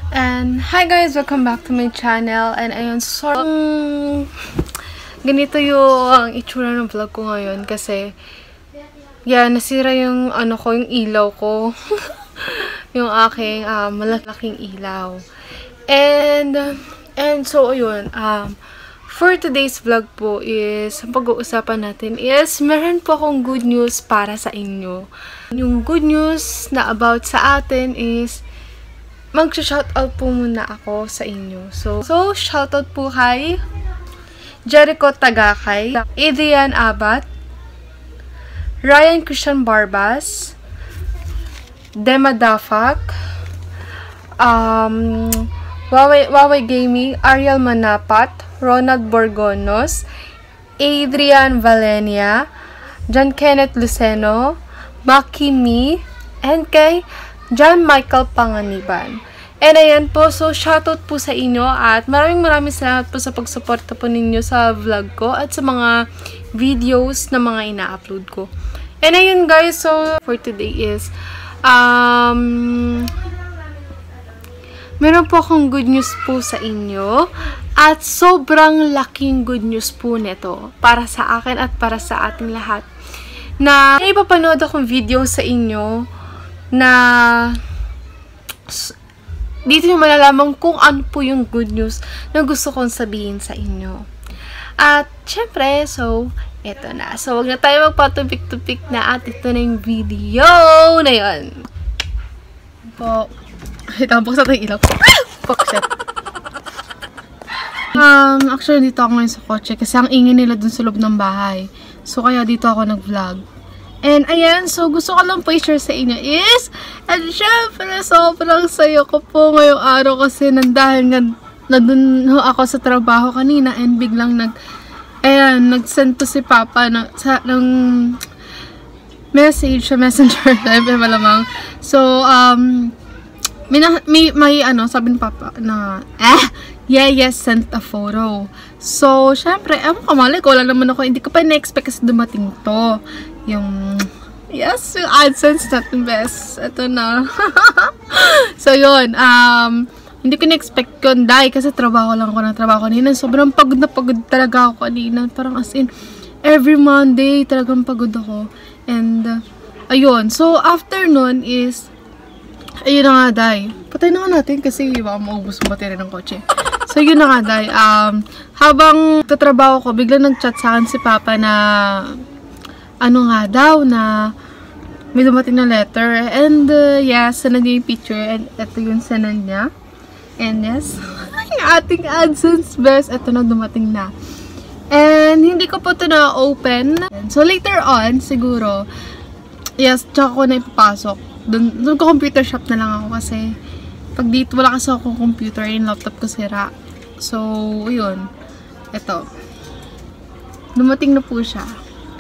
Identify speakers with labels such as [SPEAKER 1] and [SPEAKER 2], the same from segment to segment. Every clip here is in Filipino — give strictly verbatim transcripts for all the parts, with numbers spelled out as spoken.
[SPEAKER 1] And hi guys, welcome back to my channel. And ayun, so um, ganito yung itsura ng vlog ko ngayon kasi yeah, nasira yung ano ko, yung ilaw ko. Yung aking uh, malaking ilaw. And and so ayun, um for today's vlog po is, ang pag-uusapan natin is, meron po akong good news para sa inyo. Yung good news na about sa atin is, mag-shoutout po muna ako sa inyo. So, so shoutout po kay Jericho Tagakay, Adrian Abad, Ryan Christian Barbas, Dema Dafak, um, Waway, Waway Gaming, Ariel Manapat, Ronald Borgonos, Adrian Valenia, John Kenneth Luceno, Maki Mi, and kay John Michael Panganiban. And ayan po, so shoutout po sa inyo at maraming maraming salamat po sa pagsuporta po ninyo sa vlog ko at sa mga videos na mga ina-upload ko. And ayun guys, so for today is um meron po akong good news po sa inyo at sobrang laking good news po nito para sa akin at para sa ating lahat. Na may ipapanood akong video sa inyo na dito nyo malalaman kung ano po yung good news na gusto kong sabihin sa inyo. At syempre, so eto na. So wag na tayo magpatupik-tupik na at ito na yung video na yun. Po. Tapos na tayo ilaw. Fuck shit. Um, actually, dito ako ngayon sa kotse kasi ang ingin nila dun sa loob ng bahay. So, kaya dito ako nag-vlog. And, ayan, so gusto ko lang po i-share sa inyo is, and syempre, sobrang sayo ko po ngayong araw kasi nandahil nga, nandun ako sa trabaho kanina and biglang nag, ayan, nag-send to si Papa na, sa, ng message sa messenger, sabi malamang. So, um, May, may, may ano, sabi ni Papa na, eh, yeah, yes, sent a photo. So, syempre, ewan ko, malay ko, wala naman ako, hindi ko pa na-expect kasi dumating to. Yung, yes, yung AdSense natin, best. Ito na. So, yun, um, hindi ko na-expect yun, dahil kasi trabaho lang ako ng trabaho kanina. Sobrang pagod na pagod talaga ako kanina. Parang as in, every Monday, talagang pagod ako. And, uh, ayun, so, after nun is, ayun na nga, day. Patay na nga natin kasi baka maubos yung battery ng kotse. So, yun na nga, day. Um, habang tatrabaho ko, biglang nag-chat sa akin si Papa na ano nga daw, na may dumating na letter. And, uh, yes, sanad niya yung picture. And, ito yung sanad niya. And, yes, yung ating AdSense best. Ito na, dumating na. And, hindi ko po ito na-open. So, later on, siguro, yes, tsaka ko na ipapasok. Doon, doon ko computer shop na lang ako kasi pag dito wala kasi ako computer, yung laptop ko sira. So, yun. Ito. Dumating na po siya.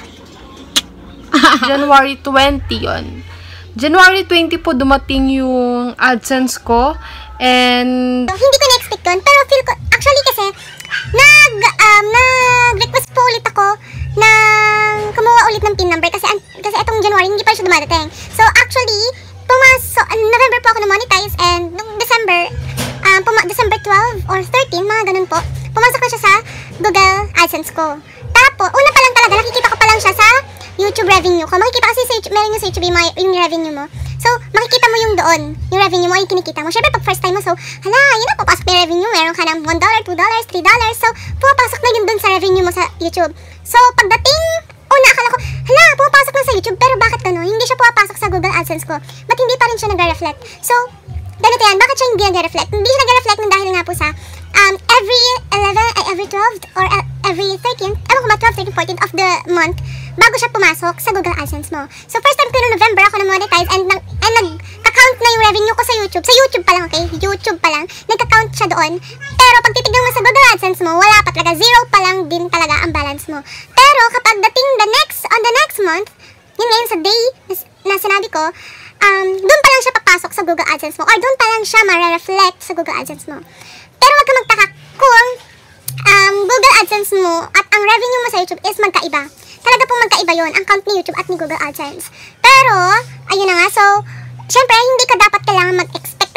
[SPEAKER 1] January twenty yun. January twenty po dumating yung AdSense ko. And
[SPEAKER 2] hindi ko na-expect yun, pero feel ko, actually kasi, nag, um, nag-request po ulit ako ng kumuha ulit ng PIN number kasi kasi etong January hindi pa siya dumadating. So actually, pumasok, uh, November po ako na-monetize and noong December, um, puma December twelve or thirteen, mga ganun po, pumasok na siya sa Google AdSense ko. Tapos, una pa lang talaga, nakikita ko pa lang siya sa YouTube revenue ko. Makikita kasi sa YouTube, meron yung sa YouTube yung, yung revenue mo. So, makikita mo yung doon, yung revenue mo, yung kinikita mo. Syempre, pag first time mo, so, hala, yun na, papasok na yung revenue. Meron ka ng one dollar, two dollars, three dollars. So, pumapasok na yun doon sa revenue mo sa YouTube. So, pagdating, una, akala ko, hala, pumapasok na sa YouTube, pero bakit gano'n? Hindi siya pumapasok sa Google AdSense ko. Ba't hindi pa rin siya nagre-reflect? So, ganito yan, bakit siya hindi nagre-reflect? Hindi siya nagre-reflect ng dahil nga po sa um, every eleven, ay, every twelve, or uh, every thirteen, ewan ko ba, twelve, thirteen, fourteen of the month, bago siya pumasok sa Google AdSense mo. So, first time ko noong November ako na-monetize and, nag, and nag-count na yung revenue ko sa YouTube. Sa YouTube pa lang, okay? YouTube pa lang. Nagka-count siya doon. Pero, pag titignan mo sa Google AdSense mo, wala pa talaga. Zero pa lang din talaga ang balance mo. Pero, kapag dating the next, on the next month, yun ngayon sa day na, na sinabi ko, um, doon pa lang siya papasok sa Google AdSense mo or doon pa lang siya ma-reflect sa Google AdSense mo. Pero, wag ka magtaka kung um, Google AdSense mo at ang revenue mo sa YouTube is magkaiba. Talaga pong magkaiba yun, ang count ni YouTube at ni Google AdSense. Pero, ayun na nga, so, syempre, hindi ka dapat kailangan mag-expect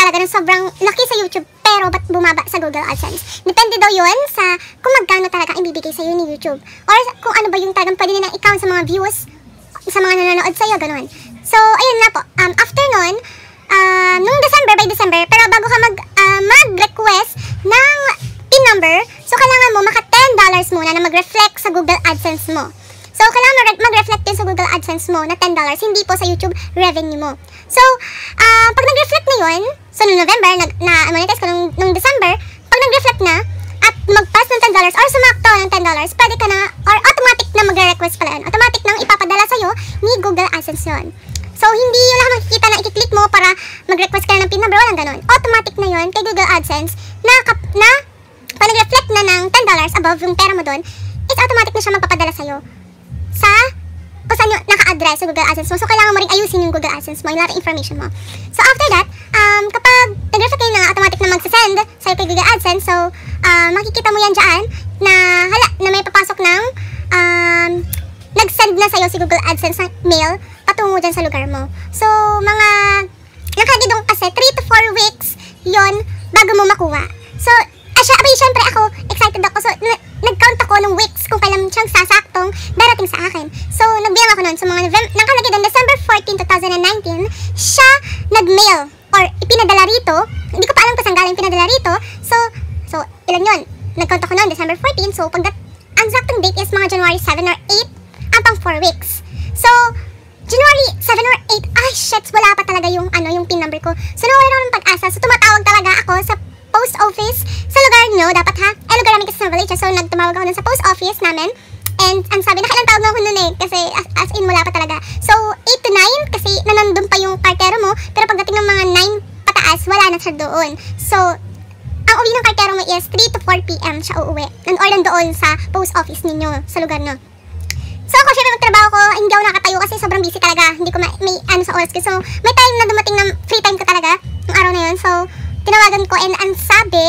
[SPEAKER 2] talaga ng sobrang laki sa YouTube, pero ba't bumaba sa Google AdSense? Depende daw yun sa kung magkano talaga ibibigay sa'yo ni YouTube. Or kung ano ba yung talagang pwede nilang i-count sa mga views, sa mga nanonood sa'yo, ganun. So, ayun na po. Um, after nun, uh, nung December, by December, pero bago ka mag, uh, mag-request ng PIN number, so kailangan mo maka ten dollars muna na mag-reflect sa Google AdSense mo. So, kailangan mag-reflect din sa Google AdSense mo na ten dollars, hindi po sa YouTube revenue mo. So, uh, pag nag-reflect na yun, so noong November, nag, na-monetize ko nung, nung December, pag nag-reflect na, at mag-pass ng ten dollars or sumakto ng ten dollars, pwede ka na, or automatic na magre-request pala yun. Automatic nang ipapadala sa'yo ni Google AdSense yun. So, hindi yun lang makikita na i-click mo para mag-request ka na ng PIN number, walang ganun. Automatic na yun kay Google AdSense na, na pag nag-reflect na ng ten dollars above yung pera mo doon, it's automatic na siya magpapadala sa'yo sa kung saan yung naka-address sa Google AdSense mo. So, kailangan mo rin ayusin yung Google AdSense mo, yung lahat ng information mo. So, after that, um, kapag nag-reflect kayo na automatic na magsasend sa'yo kay Google AdSense, so, uh, makikita mo yan dyan na, hala, na may papasok ng, um, nag-send na sa'yo si Google AdSense ng mail patungo dyan sa lugar mo. So, mga, nakalagay doon kasi three to four weeks yon bago mo makuha. So, asya, abay, syempre ako, excited ako. So, nag-count ako ng weeks kung kailan siyang sasaktong darating sa akin. So, nagbilang ako nun. So, mga November, nakalagay doon, December fourteenth, twenty nineteen, siya nag-mail or ipinadala rito. Hindi ko pa alam kung saan galing pinadala rito. So, so, ilan yun? Nag-count ako nun, December fourteenth. So, pag that, ang exactong date is mga January seven or eight, ang pang four weeks. So, January seven or eight, ay, shit, wala pa talaga yung, ano, yung PIN number ko. So, nawalan ako ng pag-asa. So, tumatawag talaga ako sa post office sa lugar nyo, dapat ha? Eh, lugar namin kasi sa Valencia, so nagtumawag ako nun sa post office namin, and ang sabi, nakailang tawag ako nun eh, kasi as, as in wala pa talaga. So, eight to nine, kasi nanandun pa yung kartero mo, pero pagdating ng mga nine pataas, wala na siya doon. So, ang uwi ng kartero mo is three to four p m siya uuwi, or nandoon sa post office ninyo, sa lugar nyo. So, ako syempre magtrabaho ko, hindi ako nakatayo kasi sobrang busy talaga, hindi ko ma may ano sa oras ko. So, may time na dumating na free time ko talaga, yung araw na yun. So, tinawagan ko, and ang sabi,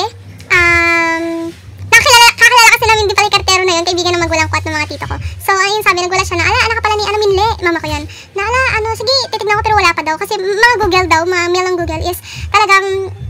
[SPEAKER 2] um, nakakilala, kakilala kasi namin din pala yung kartero na yun, kaibigan ng magulang ko at ng mga tito ko. So, ayun, sabi, nagwala siya na, ala, anak ka pala ni, ano, Minle, mama ko yun. Na, ala, ano, sige, titignan ko, pero wala pa daw. Kasi mga Google daw, mga mail ng Google is talagang,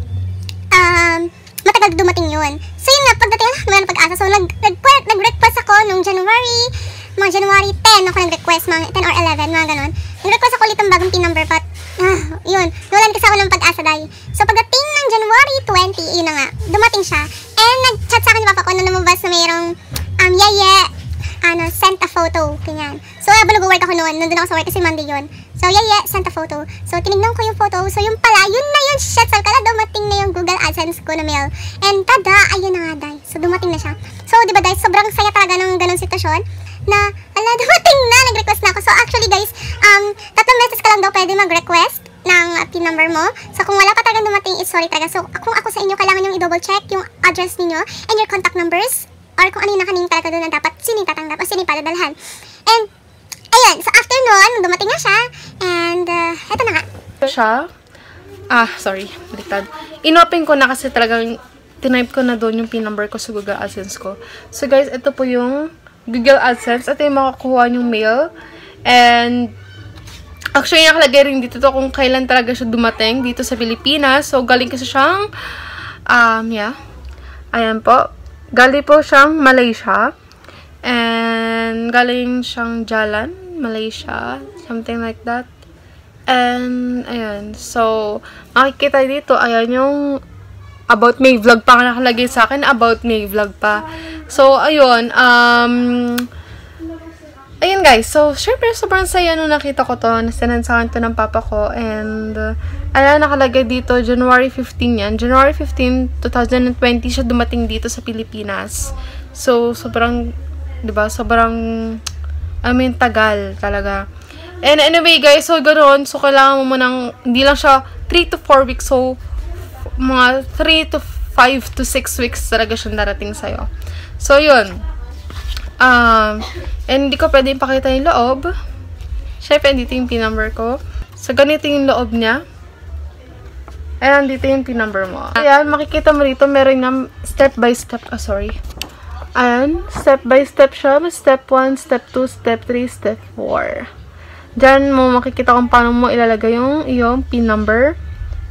[SPEAKER 2] um, matagal dumating yun. So, yun nga, pagdating, ala, wala na pag-asa. So, nag, nag, nag-request ako nung January, mga January ten, ako nag-request, mga ten or eleven, mga ganon. Nag-request ako ulit ng bagong PIN number, but, ah, yun, nawalan kasi ako ng pag-asa dahil. So, pagdating ng January twenty, yun na nga, dumating siya. And nag-chat sa akin ni Papa ko na lumabas na mayroong, um, yeah, yeah, ano, sent a photo, ganyan. So, habang nag-work ako noon, nandun ako sa work kasi Monday yun. So, yeah, yeah, sent a photo. So, tinignan ko yung photo. So, yung pala, yun na yun, shit, so, kala dumating na yung Google AdSense ko na mail. And, tada, ayun na nga, dahil. So, dumating na siya. So, di ba, dahil, sobrang saya talaga ng ganong sitwasyon na, ala, dumating na, nag-request na ako. So, actually, guys, um, tatlong beses ka lang daw pwede mag-request ng uh, PIN number mo. So, kung wala pa talagang dumating, is sorry talaga. So, kung ako sa inyo, kailangan yung i-double check yung address niyo and your contact numbers, or kung ano yung nakaning talaga doon na dapat sino yung tatanggap o sino yung padadalhan. And, ayun, so after nun, dumating na siya, and, uh, eto na nga.
[SPEAKER 1] Siya, ah, sorry, baliktad. Inopen ko na kasi talagang tinype ko na doon yung PIN number ko sa Google AdSense ko. So, guys, ito po yung Google AdSense. Ito yung makakuha yung mail. And, actually, nakalagay rin dito to kung kailan talaga siya dumating dito sa Pilipinas. So, galing kasi siyang, um, yeah. Ayan po. Galing po siyang Malaysia. And, galing siyang Jalan, Malaysia. Something like that. And, ayan. So, makikita dito, ayan yung About Me vlog pa nakalagay sa akin. About Me vlog pa. So, ayun. Um, ayun guys. So, syempre, sobrang saya nung nakita ko to. Nasanan sa akin to ng papa ko. And, uh, ayan, nakalagay dito, January fifteenth yan. January fifteenth, twenty twenty siya dumating dito sa Pilipinas. So, sobrang, diba, sobrang, I mean, tagal talaga. And anyway, guys, so, ganoon. So, kailangan mo munang, hindi lang siya three to four weeks. So, mga three to five to six weeks talaga siyang darating sa'yo. So, yun. Um, and hindi ko pwede ipakita yung loob. Syempre, dito yung PIN number ko. So, ganito yung loob niya. Ayan, dito yung PIN number mo. Ayan, makikita mo rito, meron na step by step. Ah, sorry. Ayan, step by step siya. Step one, step two, step three, step four. Diyan mo makikita kung paano mo ilalagay yung iyong PIN number.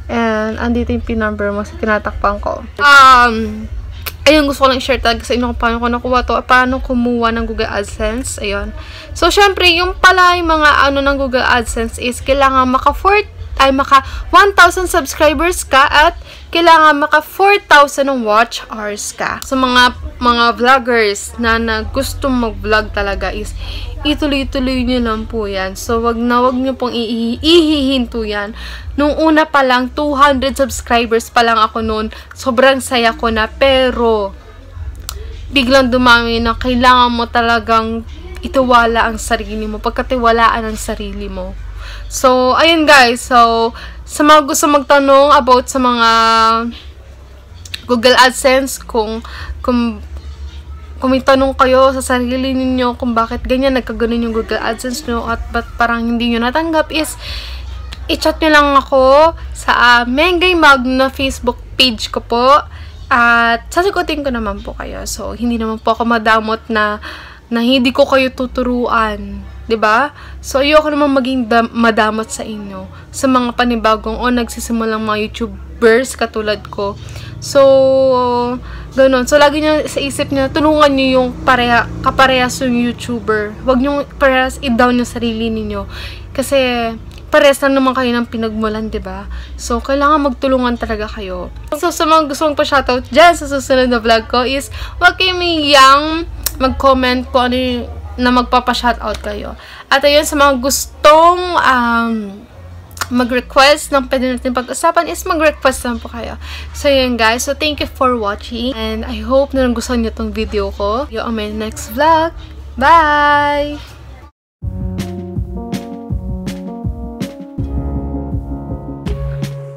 [SPEAKER 1] And, andito yung pin number mo sa tinatakpan ko. Um, ayun, gusto ko lang i-share talaga sa inyo kung paano ko nakuha to, paano kumuha ng Google AdSense. Ayun. So, syempre, yung pala yung mga ano ng Google AdSense is kailangan maka four ay maka one thousand subscribers ka at kailangan maka four thousand ng watch hours ka. So, mga mga vloggers na, na gustong mag-vlog talaga is ituloy-tuloy nyo lang po yan. So, wag na wag nyo pong ihihinto yan. Nung una pa lang, two hundred subscribers pa lang ako noon. Sobrang saya ko na. Pero, biglang dumami na kailangan mo talagang itiwala ang sarili mo. Pagkatiwalaan ang sarili mo. So, ayun guys. So, sa mga gusto magtanong about sa mga Google AdSense, kung, kung, kung may tanong kayo sa sarili ninyo kung bakit ganyan, nagkaganon yung Google AdSense nyo at ba't parang hindi nyo natanggap is, i-chat nyo lang ako sa uh, Mengay Mag na Facebook page ko po. At sasagutin ko naman po kayo. So, hindi naman po ako madamot na, na hindi ko kayo tuturuan. Diba? So, ayoko naman maging madamot sa inyo. Sa mga panibagong o nagsisimulang mga YouTubers katulad ko. So, ganun. So, lagi nyo sa isip nyo, tulungan nyo yung pareha, kaparehas yung YouTuber. Huwag nyo parehas i-down yung sarili ninyo. Kasi, parehas lang naman kayo ng pinagmulan, diba? So, kailangan magtulungan talaga kayo. So, sa mga gusto mong pa-shoutout dyan sa susunod na vlog ko is, huwag kayo mayang mag-comment po ano yung na magpapa-shoutout kayo. At ayun, sa mga gustong um, mag-request ng pwede natin pag-usapan is mag-request lang po kayo. So, yun guys. So, thank you for watching. And I hope na nagustuhan nyo tong video ko. See you on my next vlog. Bye!